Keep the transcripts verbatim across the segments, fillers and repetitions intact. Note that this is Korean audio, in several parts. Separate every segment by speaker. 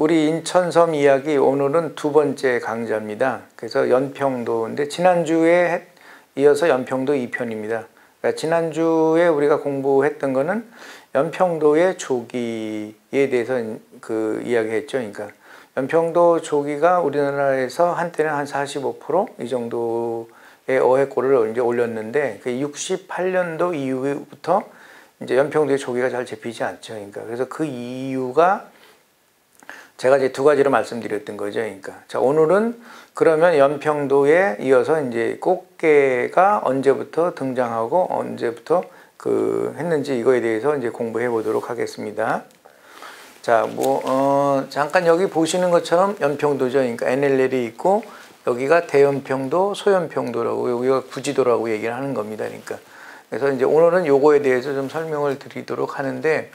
Speaker 1: 우리 인천섬 이야기 오늘은 두 번째 강좌입니다. 그래서 연평도인데 지난주에 이어서 연평도 이 편입니다. 그러니까 지난주에 우리가 공부했던 거는 연평도의 조기에 대해서 그 이야기했죠. 그러니까 연평도 조기가 우리나라에서 한때는 한 사십오 퍼센트 이 정도의 어획고를 이제 올렸는데 그 육십팔 년도 이후부터 이제 연평도의 조기가 잘 잡히지 않죠. 그러니까 그래서 그 이유가 제가 이제 두 가지로 말씀드렸던 거죠. 그러니까 자, 오늘은 그러면 연평도에 이어서 이제 꽃게가 언제부터 등장하고 언제부터 그 했는지 이거에 대해서 이제 공부해 보도록 하겠습니다. 자, 뭐, 어, 잠깐 여기 보시는 것처럼 연평도죠. 그러니까 엔엘엘이 있고 여기가 대연평도, 소연평도라고 여기가 구지도라고 얘기를 하는 겁니다. 그러니까 그래서 이제 오늘은 요거에 대해서 좀 설명을 드리도록 하는데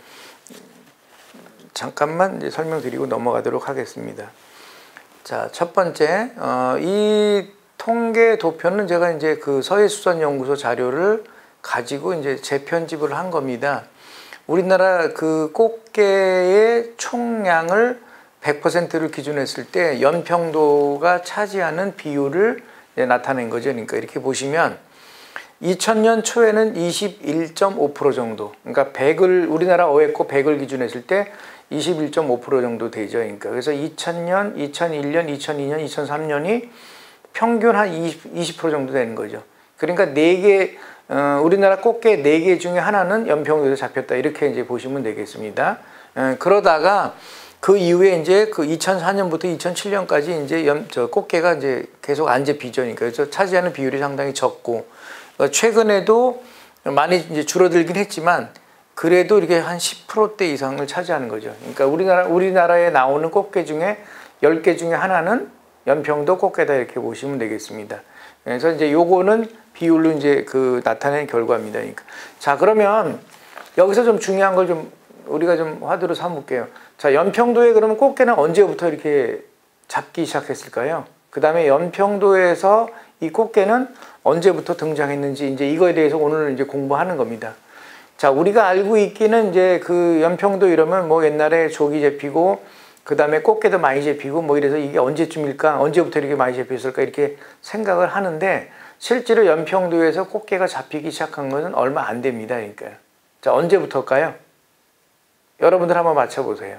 Speaker 1: 잠깐만 이제 설명드리고 넘어가도록 하겠습니다. 자, 첫 번째, 어, 이 통계 도표는 제가 이제 그 서해수산연구소 자료를 가지고 이제 재편집을 한 겁니다. 우리나라 그 꽃게의 총량을 백 퍼센트를 기준했을 때 연평도가 차지하는 비율을 나타낸 거죠. 그러니까 이렇게 보시면 이천 년 초에는 이십일 점 오 퍼센트 정도, 그러니까 백을 우리나라 어획고 백을 기준했을 때 이십일 점 오 퍼센트 정도 되죠. 그러니까 그래서 이천 년, 이천일 년, 이천이 년, 이천삼 년이 평균 한 이십, 이십 퍼센트 정도 되는 거죠. 그러니까 네 개, 어, 우리나라 꽃게 네 개 중에 하나는 연평도에서 잡혔다. 이렇게 이제 보시면 되겠습니다. 어, 그러다가 그 이후에 이제 그 이천사 년부터 이천칠 년까지 이제 연, 저 꽃게가 이제 계속 안 잡히죠. 그러니까 그래서 차지하는 비율이 상당히 적고, 어, 최근에도 많이 이제 줄어들긴 했지만 그래도 이렇게 한 십 퍼센트대 이상을 차지하는 거죠. 그러니까 우리나라, 우리나라에 나오는 꽃게 중에 열 개 중에 하나는 연평도 꽃게다 이렇게 보시면 되겠습니다. 그래서 이제 요거는 비율로 이제 그 나타낸 결과입니다. 그러니까. 자, 그러면 여기서 좀 중요한 걸 좀 우리가 좀 화두로 삼을게요. 자, 연평도에 그러면 꽃게는 언제부터 이렇게 잡기 시작했을까요? 그 다음에 연평도에서 이 꽃게는 언제부터 등장했는지 이제 이거에 대해서 오늘 이제 공부하는 겁니다. 자, 우리가 알고 있기는 이제 그 연평도 이러면 뭐 옛날에 조기 잡히고 그 다음에 꽃게도 많이 잡히고 뭐 이래서 이게 언제쯤일까? 언제부터 이렇게 많이 잡혔을까? 이렇게 생각을 하는데 실제로 연평도에서 꽃게가 잡히기 시작한 것은 얼마 안 됩니다. 그러니까요. 자, 언제부터일까요? 여러분들 한번 맞춰보세요.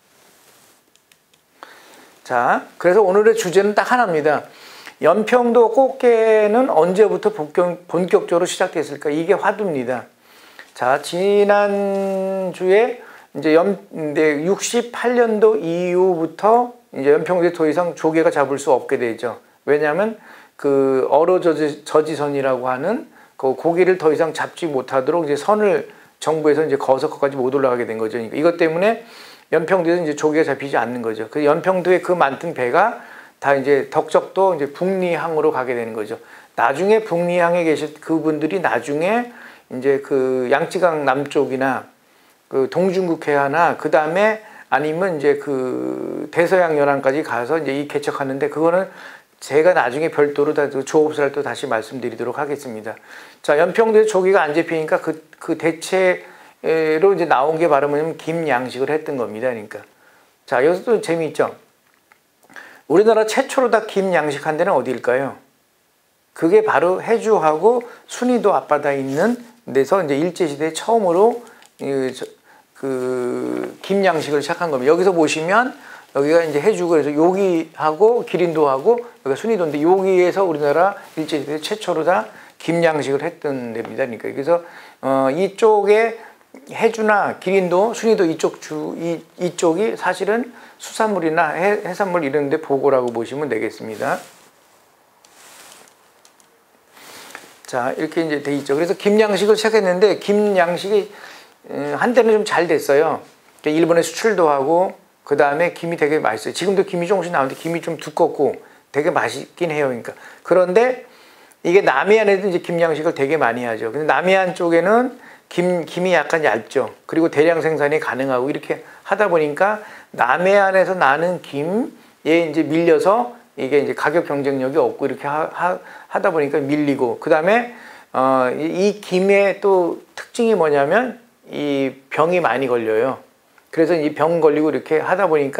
Speaker 1: 자, 그래서 오늘의 주제는 딱 하나입니다. 연평도 꽃게는 언제부터 본격, 본격적으로 시작됐을까? 이게 화두입니다. 자, 지난주에 이제 연, 이제 육십팔 년도 이후부터 이제 연평도에 더 이상 조개가 잡을 수 없게 되죠. 왜냐하면 그 어로저지선이라고 하는 그 고기를 더 이상 잡지 못하도록 이제 선을 정부에서 이제 거서 거기까지 못 올라가게 된 거죠. 그러니까 이것 때문에 연평도에서 이제 조개가 잡히지 않는 거죠. 그 연평도에 그 많던 배가 다 이제 덕적도 이제 북리항으로 가게 되는 거죠. 나중에 북리항에 계신 그분들이 나중에 이제 그 양쯔강 남쪽이나 그 동중국 해안나 그 다음에 아니면 이제 그 대서양 연안까지 가서 이제 이 개척하는데 그거는 제가 나중에 별도로 다 조업사를 또 다시 말씀드리도록 하겠습니다. 자, 연평도에 조기가 안 잡히니까 그, 그 대체로 이제 나온 게 바로 뭐냐면 김양식을 했던 겁니다. 그러니까. 자, 여기서도 재미있죠? 우리나라 최초로 다 김양식한 데는 어디일까요? 그게 바로 해주하고 순이도 앞바다에 있는 데서 이제 일제시대에 처음으로 그, 그 김양식을 시작한 겁니다. 여기서 보시면 여기가 이제 해주고 그래서 여기하고 기린도하고 여기가 순이도인데 여기에서 우리나라 일제시대 최초로 다 김양식을 했던 데입니다. 그러니까 그래서 어, 이쪽에 해주나 기린도, 순이도 이쪽 주 이, 이쪽이 사실은 수산물이나 해, 해산물 이런 데 보고라고 보시면 되겠습니다. 자, 이렇게 이제 돼 있죠. 그래서 김양식을 시작했는데 김양식이 한때는 좀 잘 됐어요. 일본에 수출도 하고 그 다음에 김이 되게 맛있어요. 지금도 김이 조금씩 나오는데 김이 좀 두껍고 되게 맛있긴 해요. 그러니까 그런데 이게 남해안에도 이제 김양식을 되게 많이 하죠. 근데 남해안 쪽에는 김, 김이 약간 얇죠. 그리고 대량 생산이 가능하고 이렇게 하다 보니까 남해안에서 나는 김에 이제 밀려서 이게 이제 가격 경쟁력이 없고 이렇게 하, 하, 하다 보니까 밀리고 그 다음에 어, 이 김의 또 특징이 뭐냐면 이 병이 많이 걸려요. 그래서 이 병 걸리고 이렇게 하다 보니까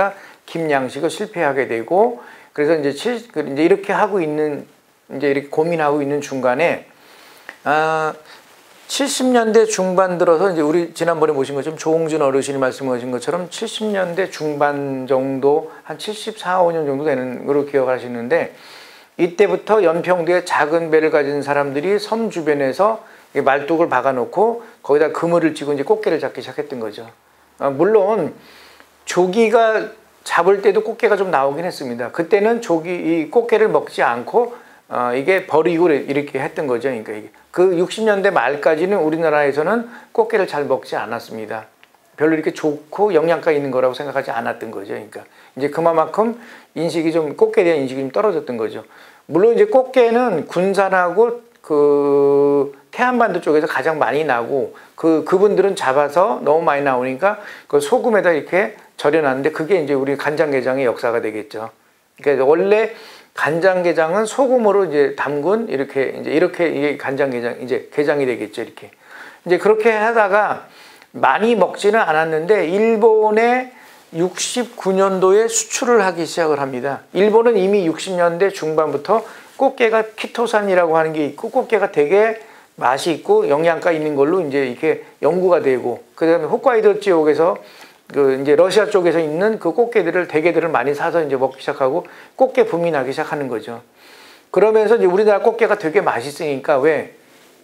Speaker 1: 김양식을 실패하게 되고, 그래서 이제, 칠, 이제 이렇게 하고 있는, 이제 이렇게 고민하고 있는 중간에, 아, 칠십 년대 중반 들어서 이제 우리 지난번에 모신 것처럼 조홍준 어르신이 말씀하신 것처럼 칠십 년대 중반 정도, 한 칠십사, 오 년 정도 되는 걸로 기억하시는데, 이때부터 연평도에 작은 배를 가진 사람들이 섬 주변에서 말뚝을 박아놓고 거기다 그물을 쥐고 이제 꽃게를 잡기 시작했던 거죠. 아, 물론 조기가 잡을 때도 꽃게가 좀 나오긴 했습니다. 그때는 조기 이 꽃게를 먹지 않고 어, 이게 버리고 이렇게 했던 거죠. 그러니까 이게 그 육십 년대 말까지는 우리나라에서는 꽃게를 잘 먹지 않았습니다. 별로 이렇게 좋고 영양가 있는 거라고 생각하지 않았던 거죠. 그러니까 이제 그만큼 인식이 좀 꽃게에 대한 인식이 좀 떨어졌던 거죠. 물론 이제 꽃게는 군산하고 그 태안반도 쪽에서 가장 많이 나고 그 그분들은 잡아서 너무 많이 나오니까 그 소금에다 이렇게 절여놨는데 그게 이제 우리 간장게장의 역사가 되겠죠. 그러니까 원래 간장게장은 소금으로 이제 담근 이렇게 이제 이렇게 이게 간장게장 이제 게장이 되겠죠. 이렇게 이제 그렇게 하다가 많이 먹지는 않았는데 일본에 육십구 년도에 수출을 하기 시작을 합니다. 일본은 이미 육십 년대 중반부터 꽃게가 키토산이라고 하는 게 있고 꽃게가 되게 맛이 있고 영양가 있는 걸로 이제 이렇게 연구가 되고 그다음에 홋카이도 지역에서 그 이제 러시아 쪽에서 있는 그 꽃게들을 대게들을 많이 사서 이제 먹기 시작하고 꽃게 붐이 나기 시작하는 거죠. 그러면서 이제 우리나라 꽃게가 되게 맛있으니까 왜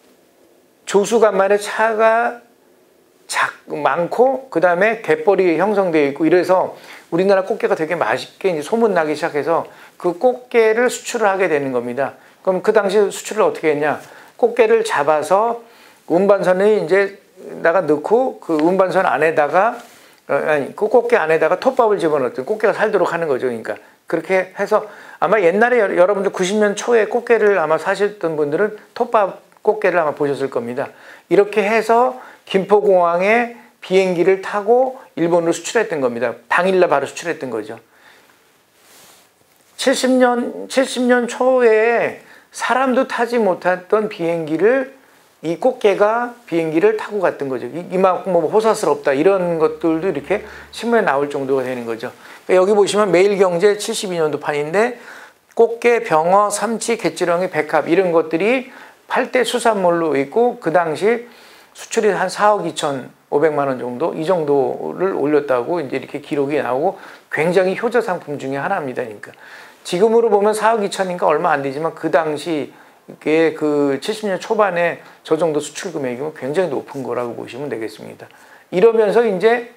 Speaker 1: 조수간만에 차가 작 많고 그 다음에 갯벌이 형성되어 있고 이래서 우리나라 꽃게가 되게 맛있게 이제 소문나기 시작해서 그 꽃게를 수출을 하게 되는 겁니다. 그럼 그 당시 수출을 어떻게 했냐? 꽃게를 잡아서 운반선에 이제 나가 넣고 그 운반선 안에다가 아니 그 꽃게 안에다가 톱밥을 집어넣었더니 꽃게가 살도록 하는 거죠. 그러니까 그렇게 해서 아마 옛날에 여러분들 구십 년 초에 꽃게를 아마 사셨던 분들은 톱밥 꽃게를 아마 보셨을 겁니다. 이렇게 해서 김포공항에 비행기를 타고 일본으로 수출했던 겁니다. 당일날 바로 수출했던 거죠. 칠십 년, 칠십 년 초에 사람도 타지 못했던 비행기를 이 꽃게가 비행기를 타고 갔던 거죠. 이만큼 뭐 호사스럽다 이런 것들도 이렇게 신문에 나올 정도가 되는 거죠. 여기 보시면 매일경제 칠십이 년도 판인데 꽃게, 병어, 삼치, 갯지렁이, 백합 이런 것들이 팔 대 수산물로 있고 그 당시 수출이 한 사억 이천오백만 원 정도 이 정도를 올렸다고 이제 이렇게 기록이 나오고 굉장히 효자 상품 중에 하나입니다. 그러니까 지금으로 보면 사억 이천인가 얼마 안 되지만 그 당시 이게 그 칠십 년 초반에 저 정도 수출 금액이면 굉장히 높은 거라고 보시면 되겠습니다. 이러면서 이제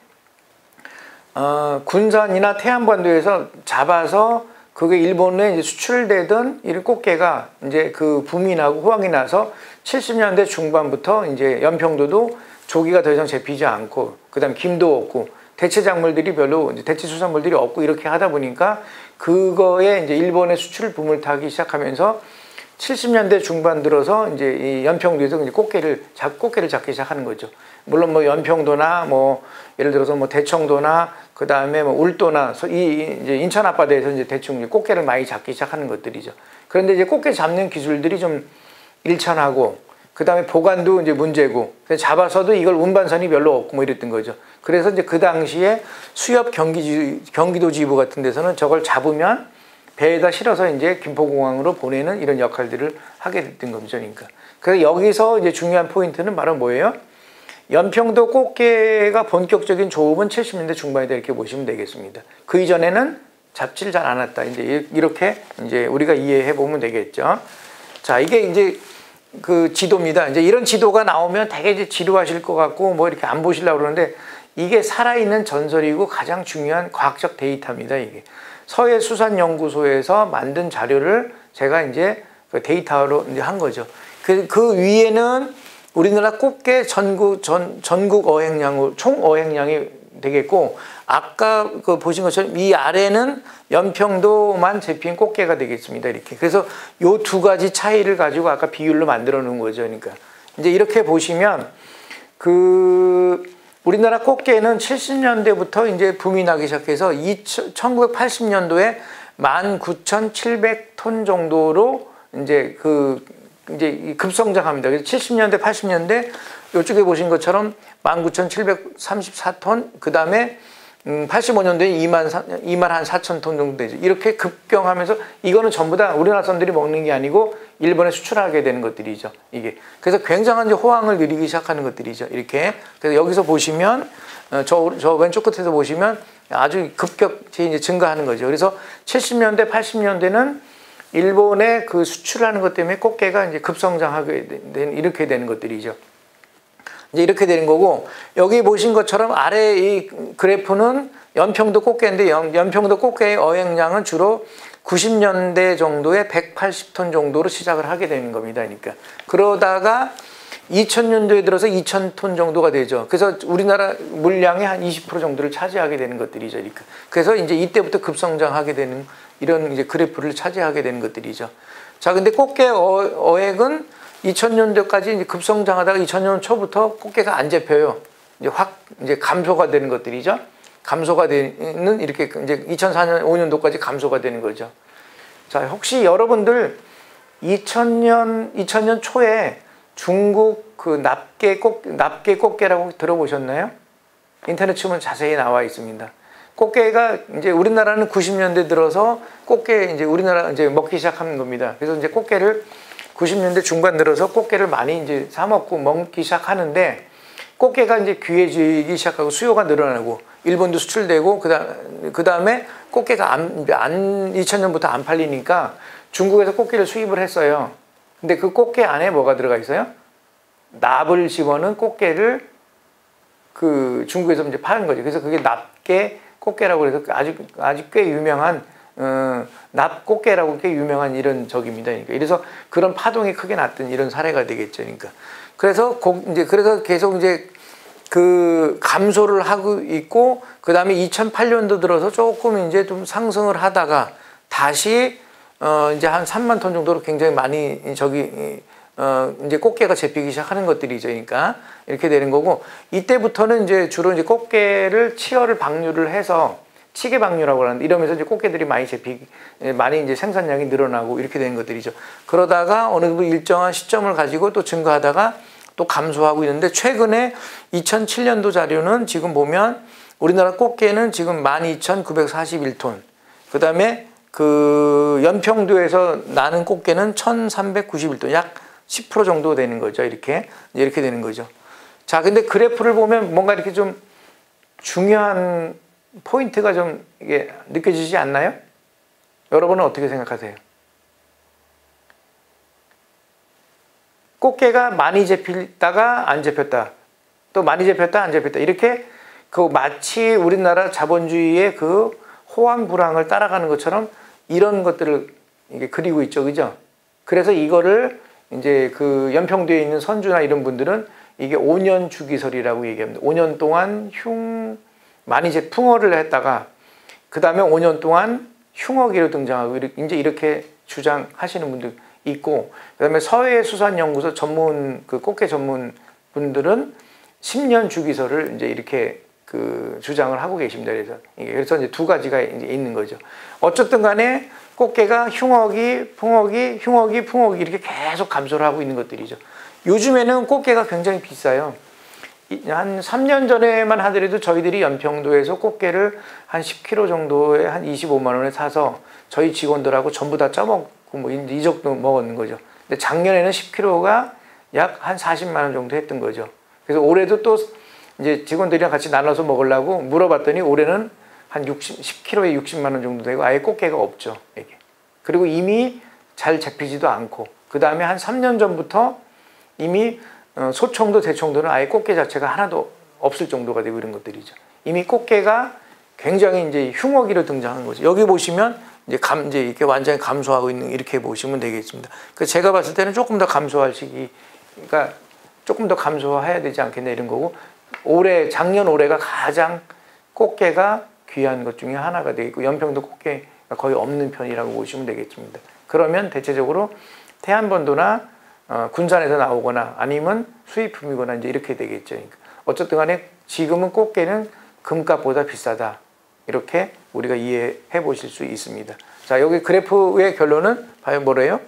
Speaker 1: 어, 군산이나 태안반도에서 잡아서 그게 일본에 이제 수출되던 이런 꽃게가 이제 그 붐이 나고 호황이 나서 칠십 년대 중반부터 이제 연평도도 조기가 더 이상 잡히지 않고 그다음 김도 없고 대체 작물들이 별로 이제 대체 수산물들이 없고 이렇게 하다 보니까 그거에 이제 일본의 수출 붐을 타기 시작하면서 칠십 년대 중반 들어서 이제 이 연평도에서 이제 꽃게를 잡 꽃게를 잡기 시작하는 거죠. 물론 뭐 연평도나 뭐 예를 들어서 뭐 대청도나 그 다음에 뭐 울도나 이 이제 인천 앞바다에서 이제 대충 꽃게를 많이 잡기 시작하는 것들이죠. 그런데 이제 꽃게 잡는 기술들이 좀 일천하고 그 다음에 보관도 이제 문제고 잡아서도 이걸 운반선이 별로 없고 뭐 이랬던 거죠. 그래서 이제 그 당시에 수협 경기 경기도 지부 같은 데서는 저걸 잡으면 배에다 실어서 이제 김포공항으로 보내는 이런 역할들을 하게 됐던 겁니다. 그러니까. 그래서 여기서 이제 중요한 포인트는 바로 뭐예요? 연평도 꽃게가 본격적인 조업은 칠십 년대 중반이다 이렇게 보시면 되겠습니다. 그 이전에는 잡지를 잘 않았다. 이제 이렇게 이제 우리가 이해해 보면 되겠죠. 자, 이게 이제 그 지도입니다. 이제 이런 지도가 나오면 되게 이제 지루하실 것 같고 뭐 이렇게 안 보시려고 그러는데 이게 살아있는 전설이고 가장 중요한 과학적 데이터입니다. 이게. 서해수산연구소에서 만든 자료를 제가 이제 데이터로 이제 한 거죠. 그, 그 위에는 우리나라 꽃게 전국, 전, 전국 어획량, 총 어획량이 되겠고, 아까 그 보신 것처럼 이 아래는 연평도만 잡힌 꽃게가 되겠습니다. 이렇게. 그래서 요 두 가지 차이를 가지고 아까 비율로 만들어 놓은 거죠. 그러니까. 이제 이렇게 보시면, 그, 우리나라 꽃게는 칠십 년대부터 이제 붐이 나기 시작해서 천구백팔십 년도에 만 구천칠백 톤 정도로 이제 그 이제 급성장합니다. 그래서 칠십 년대, 팔십 년대 이쪽에 보신 것처럼 만 구천칠백삼십사 톤, 그 다음에 음, 팔십오 년도에 이만 한 사천 톤 정도 되죠. 이렇게 급경하면서 이거는 전부 다 우리나라 사람들이 먹는 게 아니고 일본에 수출하게 되는 것들이죠. 이게. 그래서 굉장한 이제 호황을 누리기 시작하는 것들이죠. 이렇게. 그래서 여기서 보시면 어, 저, 저 왼쪽 끝에서 보시면 아주 급격히 이제 증가하는 거죠. 그래서 칠십 년대, 팔십 년대는 일본의 그 수출하는 것 때문에 꽃게가 이제 급성장하게 되는, 이렇게 되는 것들이죠. 이제 이렇게 되는 거고, 여기 보신 것처럼 아래 이 그래프는 연평도 꽃게인데, 연평도 꽃게의 어획량은 주로 구십 년대 정도에 백팔십 톤 정도로 시작을 하게 되는 겁니다. 그러니까. 그러다가 이천 년도에 들어서 이천 톤 정도가 되죠. 그래서 우리나라 물량의 한 이십 퍼센트 정도를 차지하게 되는 것들이죠. 그러니까. 그래서 이제 이때부터 급성장하게 되는 이런 이제 그래프를 차지하게 되는 것들이죠. 자, 근데 꽃게 어획은 이천 년도까지 이제 급성장하다가 이천 년 초부터 꽃게가 안 잡혀요. 이제 확 이제 감소가 되는 것들이죠. 감소가 되는 이렇게 이제 이천사 년, 오 년도까지 감소가 되는 거죠. 자, 혹시 여러분들 이천 년, 이천 년 초에 중국 그 납계 꽃, 납계 꽃게라고 들어보셨나요? 인터넷 치면 자세히 나와 있습니다. 꽃게가 이제 우리나라는 구십 년대 들어서 꽃게 이제 우리나라 이제 먹기 시작하는 겁니다. 그래서 이제 꽃게를 구십 년대 중반 들어서 꽃게를 많이 이제 사 먹고 먹기 시작하는데 꽃게가 이제 귀해지기 시작하고 수요가 늘어나고 일본도 수출되고 그다음 그다음에 꽃게가 안, 안 이천 년부터 안 팔리니까 중국에서 꽃게를 수입을 했어요. 근데 그 꽃게 안에 뭐가 들어가 있어요? 납을 집어넣은 꽃게를 그 중국에서 이제 파는 거죠. 그래서 그게 납게 꽃게라고 해서 아주 아주 꽤 유명한 어, 납꽃게라고 꽤 유명한 이런 적입니다. 그러니까 이래서 그런 파동이 크게 났던 이런 사례가 되겠죠. 그러니까 그래서 고, 이제 그래서 계속 이제 그 감소를 하고 있고 그 다음에 이천팔 년도 들어서 조금 이제 좀 상승을 하다가 다시 어 이제 한 삼만 톤 정도로 굉장히 많이 저기 어 이제 꽃게가 잡히기 시작하는 것들이죠. 그러니까 이렇게 되는 거고 이때부터는 이제 주로 이제 꽃게를 치어를 방류를 해서 치계 방류라고 하는데 이러면서 이제 꽃게들이 많이 잡히 많이 이제 생산량이 늘어나고 이렇게 되는 것들이죠. 그러다가 어느 정도 일정한 시점을 가지고 또 증가하다가 또 감소하고 있는데 최근에 이천칠 년도 자료는 지금 보면 우리나라 꽃게는 지금 만 이천구백사십일 톤. 그다음에 그 연평도에서 나는 꽃게는 천삼백구십일 톤, 약 십 퍼센트 정도 되는 거죠. 이렇게 이렇게 되는 거죠. 자, 근데 그래프를 보면 뭔가 이렇게 좀 중요한 포인트가 좀 이게 느껴지지 않나요? 여러분은 어떻게 생각하세요? 꽃게가 많이 잡히다가 안 잡혔다, 또 많이 잡혔다 안 잡혔다, 이렇게 그 마치 우리나라 자본주의의 그 호황 불황을 따라가는 것처럼 이런 것들을 이게 그리고 있죠, 그죠? 그래서 이거를 이제 그 연평도에 있는 선주나 이런 분들은 이게 오 년 주기설이라고 얘기합니다. 오 년 동안 흉 많이 이제 풍어를 했다가 그 다음에 오 년 동안 흉어기로 등장하고 이제 이렇게 주장하시는 분들 있고, 그 다음에 서해수산연구소 전문 그 꽃게 전문 분들은 십 년 주기설을 이제 이렇게 그 주장을 하고 계십니다. 그래서 이게 그래서 이제 두 가지가 이제 있는 거죠. 어쨌든 간에 꽃게가 흉어기, 풍어기, 흉어기, 풍어기 이렇게 계속 감소를 하고 있는 것들이죠. 요즘에는 꽃게가 굉장히 비싸요. 한 삼 년 전에만 하더라도 저희들이 연평도에서 꽃게를 한 십 킬로그램 정도에 한 이십오만 원에 사서 저희 직원들하고 전부 다 쪄먹고 뭐 이 정도 먹었는 거죠. 근데 작년에는 십 킬로그램가 약 한 사십만 원 정도 했던 거죠. 그래서 올해도 또 이제 직원들이랑 같이 나눠서 먹으려고 물어봤더니 올해는 한 육십, 십 킬로그램에 육십만 원 정도 되고 아예 꽃게가 없죠. 이게. 그리고 이미 잘 잡히지도 않고 그 다음에 한 삼 년 전부터 이미 소청도 대청도는 아예 꽃게 자체가 하나도 없을 정도가 되고 이런 것들이죠. 이미 꽃게가 굉장히 이제 흉어기로 등장한 거죠. 여기 보시면 이제 감 이제 이렇게 완전히 감소하고 있는 이렇게 보시면 되겠습니다. 그래서 제가 봤을 때는 조금 더 감소할 시기가 조금 더 감소해야 되지 않겠냐 이런 거고, 올해 작년 올해가 가장 꽃게가 귀한 것 중에 하나가 되겠고 연평도 꽃게가 거의 없는 편이라고 보시면 되겠습니다. 그러면 대체적으로 태안본도나 어, 군산에서 나오거나 아니면 수입품이거나 이제 이렇게 되겠죠. 그러니까 어쨌든 간에 지금은 꽃게는 금값보다 비싸다. 이렇게 우리가 이해해 보실 수 있습니다. 자, 여기 그래프의 결론은 과연 뭐래요?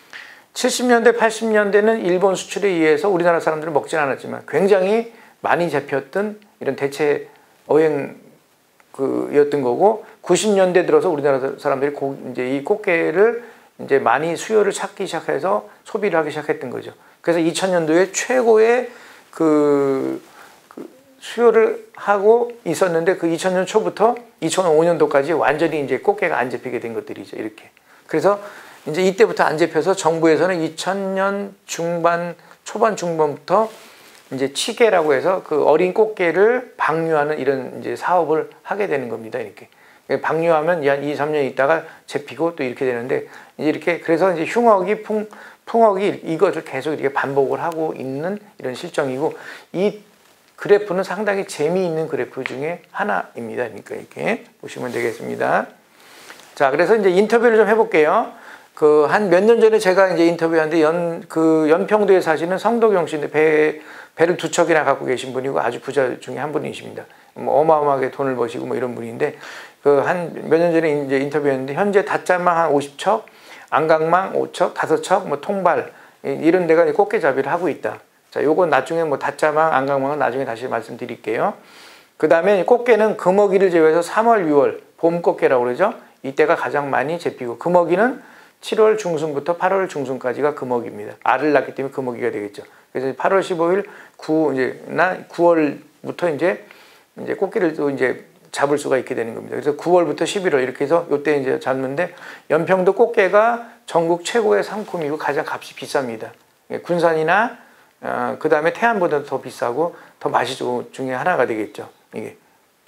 Speaker 1: 칠십 년대, 팔십 년대는 일본 수출에 의해서 우리나라 사람들은 먹진 않았지만 굉장히 많이 잡혔던 이런 대체 어획 그였던 거고 구십 년대 들어서 우리나라 사람들이 고, 이제 이 꽃게를 이제 많이 수요를 찾기 시작해서 소비를 하기 시작했던 거죠. 그래서 이천 년도에 최고의 그, 그 수요를 하고 있었는데 그 이천 년 초부터 이천오 년도까지 완전히 이제 꽃게가 안 잡히게 된 것들이죠. 이렇게. 그래서 이제 이때부터 안 잡혀서 정부에서는 이천 년 중반, 초반 중반부터 이제 치게라고 해서 그 어린 꽃게를 방류하는 이런 이제 사업을 하게 되는 겁니다. 이렇게. 방류하면 한 이, 삼 년 있다가 잡히고 또 이렇게 되는데 이제 이렇게 그래서 이제 흉어기, 풍, 풍어기 이것을 계속 이렇게 반복을 하고 있는 이런 실정이고 이 그래프는 상당히 재미있는 그래프 중에 하나입니다. 그러니까 이렇게 보시면 되겠습니다. 자, 그래서 이제 인터뷰를 좀 해볼게요. 그 한 몇 년 전에 제가 이제 인터뷰하는데 연 그 연평도에 사시는 성도경 씨인데 배 배를 두 척이나 갖고 계신 분이고 아주 부자 중에 한 분이십니다. 뭐 어마어마하게 돈을 버시고 뭐 이런 분인데 그 한 몇 년 전에 이제 인터뷰했는데 현재 닷자망 한 오십 척, 안강망 오 척, 다섯 척, 뭐 통발 이런 데가 꽃게잡이를 하고 있다. 자, 요건 나중에 뭐 닷자망, 안강망은 나중에 다시 말씀드릴게요. 그 다음에 꽃게는 금어기를 제외해서 삼월, 유월 봄 꽃게라고 그러죠. 이때가 가장 많이 잡히고 금어기는 칠월 중순부터 팔월 중순까지가 금어기입니다. 알을 낳기 때문에 금어기가 되겠죠. 그래서 팔월 십오일 구 이제나 구월부터 이제 이제 꽃게를 또 이제 잡을 수가 있게 되는 겁니다. 그래서 구월부터 십일월 이렇게 해서 요때 이제 잡는데 연평도 꽃게가 전국 최고의 상품이고 가장 값이 비쌉니다. 군산이나 어, 그 다음에 태안보다 더 비싸고 더 맛이 좋은 중에 하나가 되겠죠. 이게.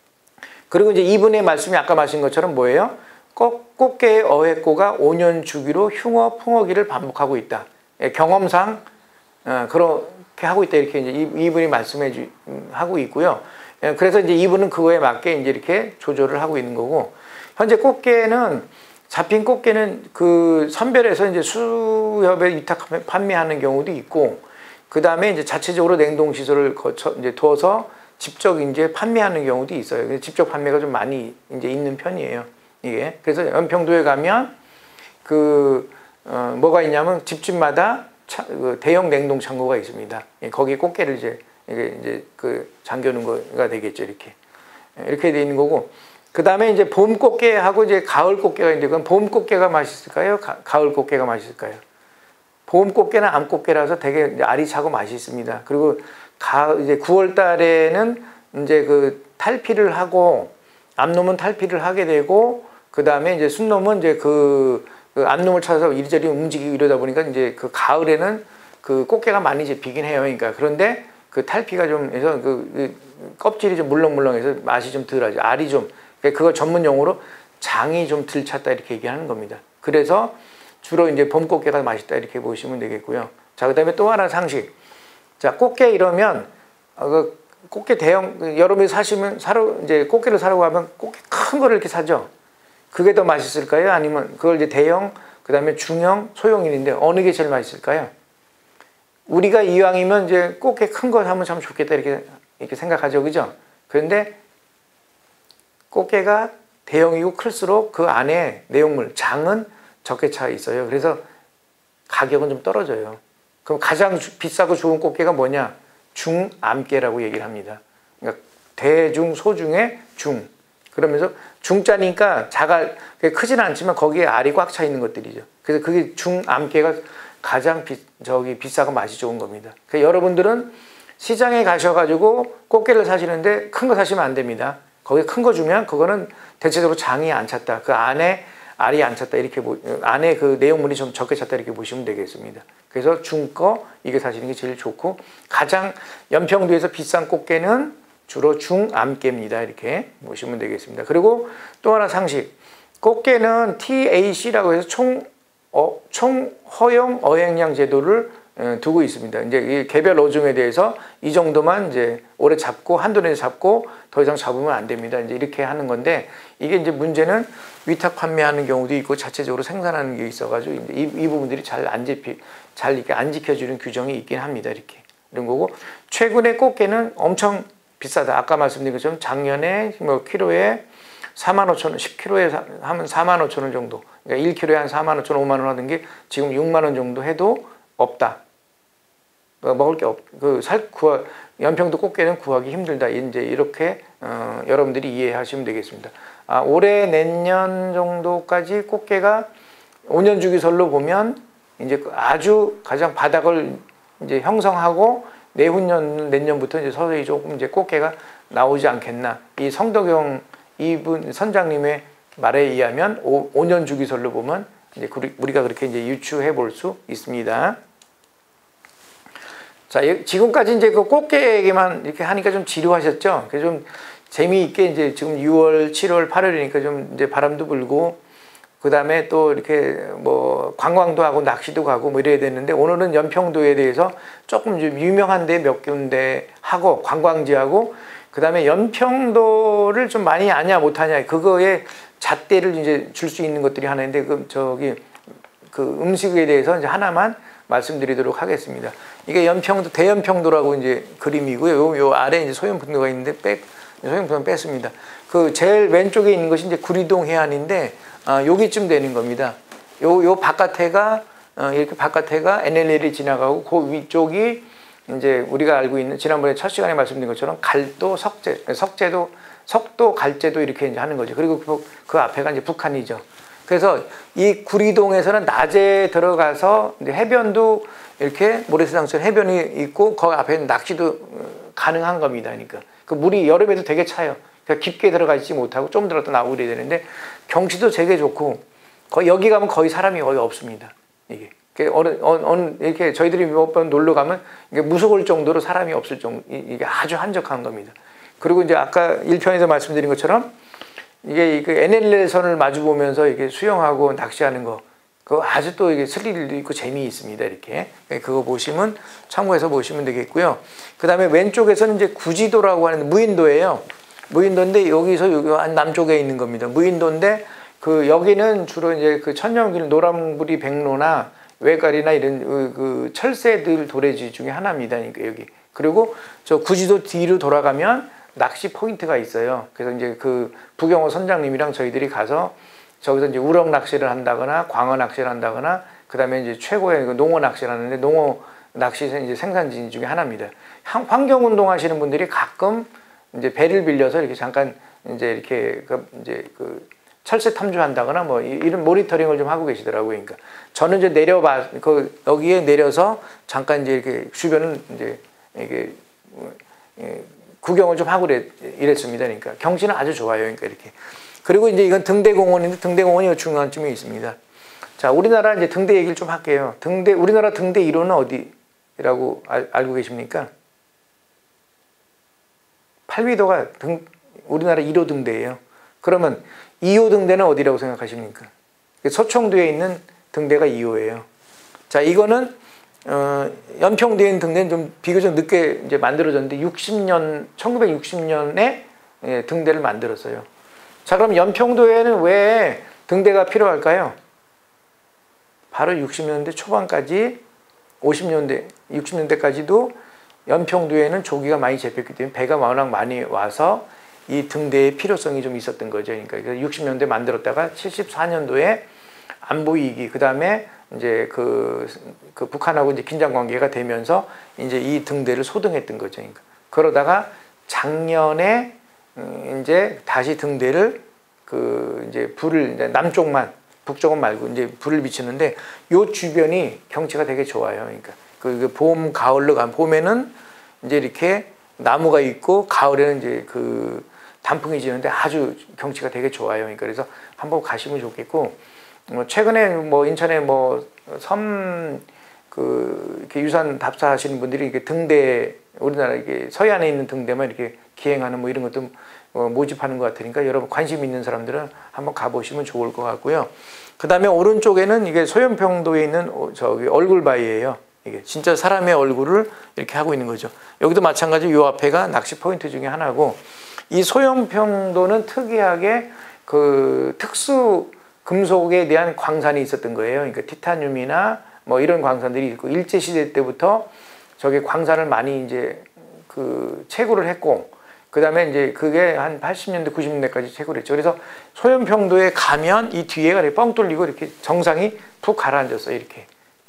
Speaker 1: 그리고 이제 이분의 말씀이 아까 마신 것처럼 뭐예요? 꽃, 꽃게의 어획고가 오 년 주기로 흉어, 풍어기를 반복하고 있다. 예, 경험상 어, 그렇게 하고 있다. 이렇게 이제 이분이 말씀해 주, 하고 있고요. 예, 그래서 이제 이분은 그거에 맞게 이제 이렇게 조절을 하고 있는 거고, 현재 꽃게는 잡힌 꽃게는 그 선별해서 이제 수협에 위탁 판매하는 경우도 있고, 그 다음에 이제 자체적으로 냉동 시설을 거쳐 이제 두어서 직접 이제 판매하는 경우도 있어요. 직접 판매가 좀 많이 이제 있는 편이에요. 이게. 그래서 연평도에 가면 그, 어, 뭐가 있냐면 집집마다 차, 그 대형 냉동 창고가 있습니다. 예, 거기에 꽃게를 이제, 이게 이제 그 잠겨놓은 거가 되겠죠. 이렇게. 이렇게 돼 있는 거고. 그 다음에 이제 봄 꽃게하고 이제 가을 꽃게가 있는데, 그럼 봄 꽃게가 맛있을까요? 가, 가을 꽃게가 맛있을까요? 봄 꽃게는 암 꽃게라서 되게 알이 차고 맛있습니다. 그리고 가, 이제 구월 달에는 이제 그 탈피를 하고, 암놈은 탈피를 하게 되고, 그 다음에 이제 순놈은 이제 그, 그 암놈을 찾아서 이리저리 움직이고 이러다 보니까 이제 그 가을에는 그 꽃게가 많이 이제 비긴 해요. 그러니까. 그런데 그 탈피가 좀 해서 그, 그 껍질이 좀 물렁물렁해서 맛이 좀 덜하죠. 알이 좀. 그걸 전문 용어로 장이 좀 덜 찼다 이렇게 얘기하는 겁니다. 그래서 주로 이제 봄 꽃게가 맛있다 이렇게 보시면 되겠고요. 자, 그 다음에 또 하나 상식. 자, 꽃게 이러면, 어, 그 꽃게 대형, 여러분이 사시면, 사러, 이제 꽃게를 사러 가면 꽃게 큰 거를 이렇게 사죠. 그게 더 맛있을까요? 아니면 그걸 이제 대형, 그 다음에 중형, 소형인데 어느 게 제일 맛있을까요? 우리가 이왕이면 이제 꽃게 큰 거 사면 참 좋겠다 이렇게, 이렇게 생각하죠. 그죠? 그런데 꽃게가 대형이고 클수록 그 안에 내용물, 장은 적게 차 있어요. 그래서 가격은 좀 떨어져요. 그럼 가장 비싸고 좋은 꽃게가 뭐냐? 중암깨라고 얘기를 합니다. 그러니까 대중, 소중의 중. 그러면서 중자니까 자가 크지는 않지만 거기에 알이 꽉 차 있는 것들이죠. 그래서 그게 중암깨가 가장 비, 저기 비싸고 맛이 좋은 겁니다. 그러니까 여러분들은 시장에 가셔가지고 꽃게를 사시는데 큰 거 사시면 안 됩니다. 거기 큰 거 주면 그거는 대체적으로 장이 안 찼다. 그 안에 알이 안 찼다. 이렇게 보, 안에 그 내용물이 좀 적게 찼다. 이렇게 보시면 되겠습니다. 그래서 중거 이게 사시는 게 제일 좋고, 가장 연평도에서 비싼 꽃게는 주로 중암깨입니다. 이렇게 보시면 되겠습니다. 그리고 또 하나 상식. 꽃게는 티에이씨라고 해서 총, 어, 총 허용 어획량 제도를 두고 있습니다. 이제 이 개별 어종에 대해서 이 정도만 이제 오래 잡고 한두 년 잡고 더 이상 잡으면 안 됩니다. 이제 이렇게 하는 건데, 이게 이제 문제는 위탁 판매하는 경우도 있고 자체적으로 생산하는 게 있어가지고 이제 이, 이 부분들이 잘 안 지키, 잘 이렇게 안 지켜주는 규정이 있긴 합니다. 이렇게 이런 거고, 최근에 꽃게는 엄청 비싸다. 아까 말씀드린 것처럼 작년에 뭐 키로에 사만 오천 원, 십 킬로그램에 하면 사만 오천 원 정도. 그러니까 일 킬로그램에 한 사만 오천 원, 오만 원 하던 게 지금 육만 원 정도 해도 없다. 먹을 게 없, 그 살 구하, 연평도 꽃게는 구하기 힘들다. 이제 이렇게 어, 여러분들이 이해하시면 되겠습니다. 아, 올해 내년 정도까지 꽃게가 오 년 주기설로 보면 이제 아주 가장 바닥을 이제 형성하고 내후년 내년부터 이제 서서히 조금 이제 꽃게가 나오지 않겠나. 이 성덕영 이분 선장님의 말에 의하면 오 년 주기설로 보면 이제 우리가 그렇게 이제 유추해 볼 수 있습니다. 자, 지금까지 이제 그 꽃게 얘기만 이렇게 하니까 좀 지루하셨죠? 그래서 좀 재미있게 이제 지금 유월, 칠월, 팔월이니까 좀 이제 바람도 불고, 그 다음에 또 이렇게 뭐 관광도 하고 낚시도 가고 뭐 이래야 되는데, 오늘은 연평도에 대해서 조금 좀 유명한 데 몇 군데 하고 관광지하고, 그 다음에 연평도를 좀 많이 아냐 못하냐 그거에 잣대를 이제 줄 수 있는 것들이 하나 있는데, 그 저기 그 음식에 대해서 이제 하나만 말씀드리도록 하겠습니다. 이게 연평도, 대연평도라고 이제 그림이고요. 요, 요 아래 이제 소연평도가 있는데 백, 소연평도는 뺐습니다. 그 제일 왼쪽에 있는 것이 이제 구리동 해안인데, 아, 여기쯤 되는 겁니다. 요, 요 바깥에가, 어, 이렇게 바깥에가 엔엘엘이 지나가고, 그 위쪽이 이제 우리가 알고 있는, 지난번에 첫 시간에 말씀드린 것처럼 갈도, 석제, 석제도, 석도, 갈제도 이렇게 이제 하는 거죠. 그리고 그, 그 앞에가 이제 북한이죠. 그래서 이 구리동에서는 낮에 들어가서 이제 해변도 이렇게 모래사장처럼 해변이 있고, 거기 앞에 낚시도 가능한 겁니다. 그러니까 그 물이 여름에도 되게 차요. 그러니까 깊게 들어가 있지 못하고 좀 들어갔다 나오고 이래야 되는데, 경치도 되게 좋고, 거의 여기 가면 거의 사람이 거의 없습니다. 이게 어느, 어느 이렇게 저희들이 몇 번 놀러 가면 이게 무서울 정도로 사람이 없을 정도, 이게 아주 한적한 겁니다. 그리고 이제 아까 일 편에서 말씀드린 것처럼 이게 그 엔엘엘선을 마주 보면서 이게 수영하고 낚시하는 거, 그거 아주 또 이게 스릴도 있고 재미있습니다. 이렇게 그거 보시면 참고해서 보시면 되겠고요. 그 다음에 왼쪽에서는 이제 구지도라고 하는 무인도예요. 무인도인데 여기서 여기 남쪽에 있는 겁니다. 무인도인데 그 여기는 주로 이제 그 천년길 노랑부리 백로나 외갈이나 이런 그, 그 철새들 도래지 중에 하나입니다. 그러니까 여기. 그리고 저 구지도 뒤로 돌아가면 낚시 포인트가 있어요. 그래서 이제 그 부경호 선장님이랑 저희들이 가서 저기서 이제 우럭 낚시를 한다거나 광어 낚시를 한다거나, 그 다음에 이제 최고의 그 농어 낚시를 하는데, 농어 낚시 이제 생산지 중에 하나입니다. 환경 운동 하시는 분들이 가끔 이제 배를 빌려서 이렇게 잠깐 이제 이렇게 그 이제 그 철새 탐주한다거나 뭐 이런 모니터링을 좀 하고 계시더라고요. 그러니까 저는 이제 내려봐 그 여기에 내려서 잠깐 이제 이렇게 주변을 이제 이게 구경을 좀 하고 이랬습니다. 그러니까 경치는 아주 좋아요. 그러니까 이렇게. 그리고 이제 이건 등대공원인데, 등대공원이 중요한 점이 있습니다. 자, 우리나라 이제 등대 얘기를 좀 할게요. 등대, 우리나라 등대 일 호는 어디라고 알, 알고 계십니까? 팔비도가 등, 우리나라 일 호 등대예요. 그러면 이 호 등대는 어디라고 생각하십니까? 서청도에 있는 등대가 이 호예요. 자, 이거는 어, 연평도에 있는 등대는 좀 비교적 늦게 이제 만들어졌는데 육십 년, 천구백육십 년에 예, 등대를 만들었어요. 자, 그럼 연평도에는 왜 등대가 필요할까요? 바로 육십 년대 초반까지, 오십 년대, 육십 년대까지도 연평도에는 조기가 많이 잡혔기 때문에 배가 워낙 많이 와서 이 등대의 필요성이 좀 있었던 거죠. 그러니까 육십 년대 만들었다가 칠십사 년도에 안보 위기, 그 다음에 이제 그, 그 북한하고 이제 긴장 관계가 되면서 이제 이 등대를 소등했던 거죠. 그러니까 그러다가 작년에 이제 다시 등대를 그 이제 불을 이제 남쪽만, 북쪽은 말고 이제 불을 비치는데, 요 주변이 경치가 되게 좋아요. 그러니까 그 봄, 가을로 간 봄에는 이제 이렇게 나무가 있고, 가을에는 이제 그 단풍이 지는데 아주 경치가 되게 좋아요. 그러니까 그래서 한번 가시면 좋겠고, 최근에 뭐 인천에 뭐 섬 그 이렇게 유산 답사하시는 분들이 이렇게 등대, 우리나라 이게 서해안에 있는 등대만 이렇게 기행하는 뭐 이런 것도 어, 모집하는 것 같으니까 여러분 관심 있는 사람들은 한번 가보시면 좋을 것 같고요. 그 다음에 오른쪽에는 이게 소연평도에 있는 저기 얼굴바위예요. 이게 진짜 사람의 얼굴을 이렇게 하고 있는 거죠. 여기도 마찬가지로 이 앞에가 낚시 포인트 중에 하나고, 이 소연평도는 특이하게 그 특수 금속에 대한 광산이 있었던 거예요. 그러니까 티타늄이나 뭐 이런 광산들이 있고, 일제시대 때부터 저게 광산을 많이 이제 그 채굴을 했고, 그 다음에 이제 그게 한 팔십 년대, 구십 년대까지 채굴을 했죠. 그래서 소연평도에 가면 이 뒤에가 이렇게 뻥 뚫리고 이렇게 정상이 푹 가라앉았어요. 이렇게.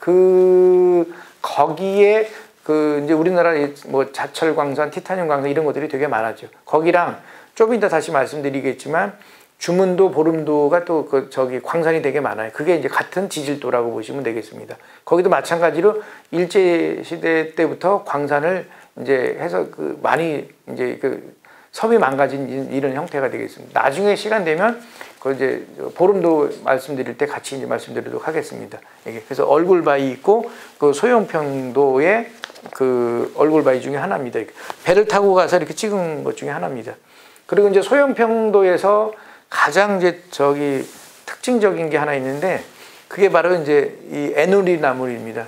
Speaker 1: 그, 거기에 그 이제 우리나라 뭐 자철광산, 티타늄 광산 이런 것들이 되게 많았죠. 거기랑 좀 이따 다시 말씀드리겠지만 주문도 보름도가 또 그 저기 광산이 되게 많아요. 그게 이제 같은 지질도라고 보시면 되겠습니다. 거기도 마찬가지로 일제 시대 때부터 광산을 이제 해서 그 많이 이제 그 섬이 망가진 이런 형태가 되겠습니다. 나중에 시간 되면 그 이제 보름도 말씀드릴 때 같이 이제 말씀드리도록 하겠습니다. 이게 그래서 얼굴바위 있고 그 소용평도의 그 얼굴바위 중에 하나입니다. 이렇게 배를 타고 가서 이렇게 찍은 것 중에 하나입니다. 그리고 이제 소용평도에서 가장 이제 저기 특징적인 게 하나 있는데 그게 바로 이제 이 애누리 나물입니다.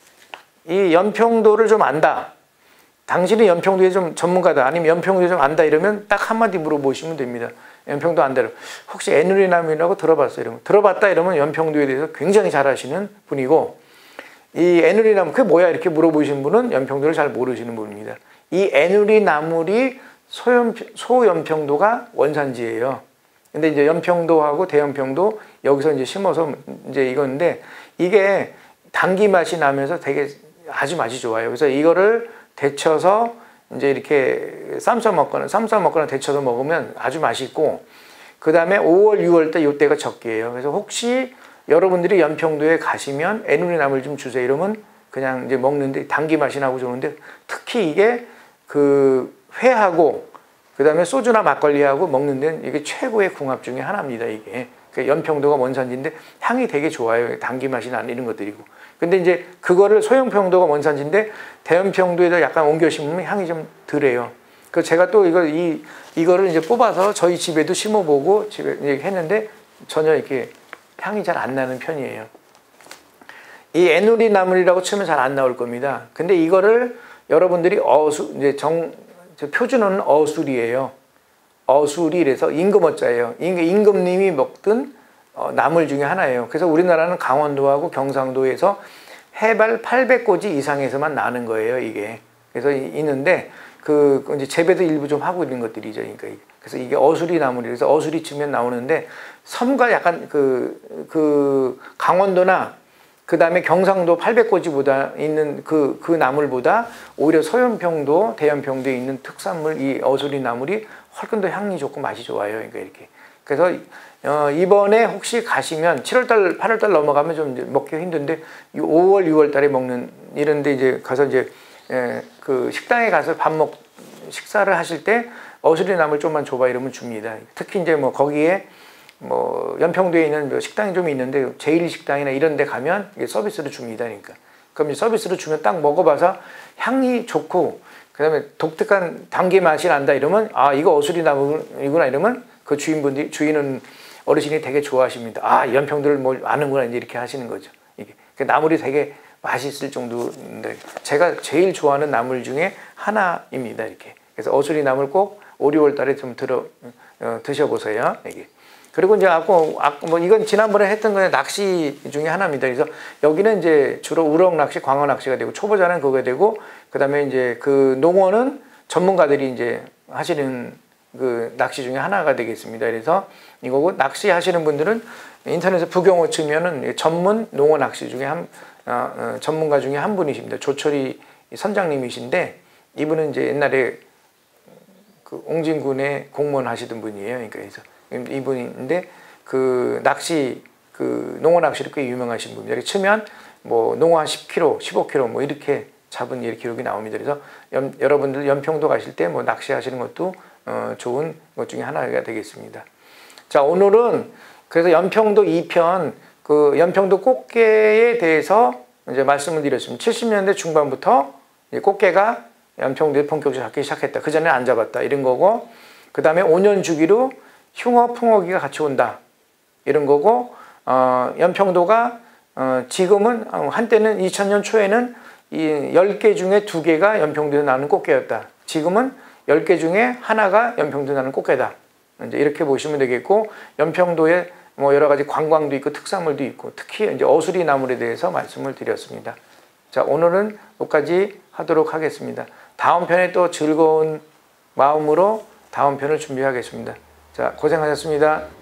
Speaker 1: 이 연평도를 좀 안다. 당신이 연평도에 좀 전문가다. 아니면 연평도에 좀 안다. 이러면 딱 한마디 물어보시면 됩니다. 연평도 안다. 혹시 애누리 나물이라고 들어봤어요? 이러면 들어봤다. 이러면 연평도에 대해서 굉장히 잘 아시는 분이고 이 애누리 나물 그게 뭐야? 이렇게 물어보신 분은 연평도를 잘 모르시는 분입니다. 이 애누리 나물이 소연, 소연평도가 원산지예요. 근데 이제 연평도하고 대연평도 여기서 이제 심어서 이제 이건데 이게 당기 맛이 나면서 되게 아주 맛이 좋아요. 그래서 이거를 데쳐서 이제 이렇게 쌈싸 먹거나 쌈싸 먹거나 데쳐서 먹으면 아주 맛있고 그 다음에 오월, 유월 때 이때가 적기예요. 그래서 혹시 여러분들이 연평도에 가시면 애누리 나물 좀 주세요. 이러면 그냥 이제 먹는데 당기 맛이 나고 좋은데 특히 이게 그 회하고 그 다음에 소주나 막걸리하고 먹는 데는 이게 최고의 궁합 중에 하나입니다. 이게 그러니까 연평도가 원산지인데 향이 되게 좋아요. 당기 맛이 나는 이런 것들이고. 근데 이제 그거를 소용평도가 원산지인데 대연평도에다 약간 옮겨 심으면 향이 좀 덜해요. 그래서 제가 또 이거 이 이거를 이제 뽑아서 저희 집에도 심어보고 집에 이제 했는데 전혀 이렇게 향이 잘 안 나는 편이에요. 이 애누리 나물이라고 치면 잘 안 나올 겁니다. 근데 이거를 여러분들이 어수 이제 정 표준어는 어술이에요. 어술이래서 임금어자예요. 임금님이 먹던 나물 중에 하나예요. 그래서 우리나라는 강원도하고 경상도에서 해발 팔백 고지 이상에서만 나는 거예요. 이게 그래서 있는데 그 이제 재배도 일부 좀 하고 있는 것들이죠. 그러니까 그래서 이게 어수리 나물이라서 어수리 치면 나오는데 섬과 약간 그, 그 강원도나 그 다음에 경상도 팔백 고지보다 있는 그, 그 나물보다 오히려 소연평도, 대연평도에 있는 특산물 이 어수리 나물이 훨씬 더 향이 좋고 맛이 좋아요. 그러니까 이렇게. 그래서 어, 이번에 혹시 가시면 칠월달, 팔월달 넘어가면 좀 이제 먹기 힘든데 오월, 유월 달에 먹는 이런데 이제 가서 이제 에, 그 식당에 가서 밥 먹, 식사를 하실 때 어수리 나물 좀만 줘봐 이러면 줍니다. 특히 이제 뭐 거기에 뭐 연평도에 있는 식당이 좀 있는데 제일식당이나 이런 데 가면 이게 서비스로 줍니다. 그러니까 그럼 서비스로 주면 딱 먹어봐서 향이 좋고 그 다음에 독특한 단계 맛이 난다 이러면 아 이거 어수리 나물이구나 이러면 그 주인분들이 주인은 어르신이 되게 좋아하십니다. 아 연평도를 뭘 아는구나 이제 이렇게 하시는 거죠. 이게 그 나물이 되게 맛있을 정도인데 제가 제일 좋아하는 나물 중에 하나입니다. 이렇게 그래서 어수리 나물 꼭 오, 유월 달에 좀 들어 어, 드셔보세요. 이게. 그리고 이제 아까, 아까 뭐 이건 지난번에 했던 거에 낚시 중에 하나입니다. 그래서 여기는 이제 주로 우럭 낚시, 광어 낚시가 되고 초보자는 그거 되고 그다음에 이제 그 농어는 전문가들이 이제 하시는 그 낚시 중에 하나가 되겠습니다. 그래서 이거고 낚시 하시는 분들은 인터넷에 부경호 치면은 전문 농어 낚시 중에 한 어, 어, 전문가 중에 한 분이십니다. 조철이 선장님이신데 이분은 이제 옛날에 그 옹진군에 공무원 하시던 분이에요. 그러니까 그래서 이분인데 그 낚시 그 농어 낚시로 꽤 유명하신 분입니다. 이렇게 치면 뭐 농어 한 십 킬로그램, 십오 킬로그램 뭐 이렇게 잡은 이렇게 기록이 나옵니다. 그래서 연, 여러분들 연평도 가실 때 뭐 낚시하시는 것도 어, 좋은 것 중에 하나가 되겠습니다. 자 오늘은 그래서 연평도 이 편 그 연평도 꽃게에 대해서 이제 말씀을 드렸습니다. 칠십 년대 중반부터 이제 꽃게가 연평도에 본격적으로 잡기 시작했다. 그 전에 안 잡았다 이런 거고 그 다음에 오 년 주기로 흉어, 풍어기가 같이 온다. 이런 거고, 어, 연평도가, 어, 지금은, 한때는 이천 년 초에는 이 열 개 중에 두 개가 연평도에서 나는 꽃게였다. 지금은 열 개 중에 하나가 연평도에 나는 꽃게다. 이제 이렇게 보시면 되겠고, 연평도에 뭐 여러 가지 관광도 있고 특산물도 있고, 특히 이제 어수리 나물에 대해서 말씀을 드렸습니다. 자, 오늘은 여기까지 하도록 하겠습니다. 다음 편에 또 즐거운 마음으로 다음 편을 준비하겠습니다. 자, 고생하셨습니다.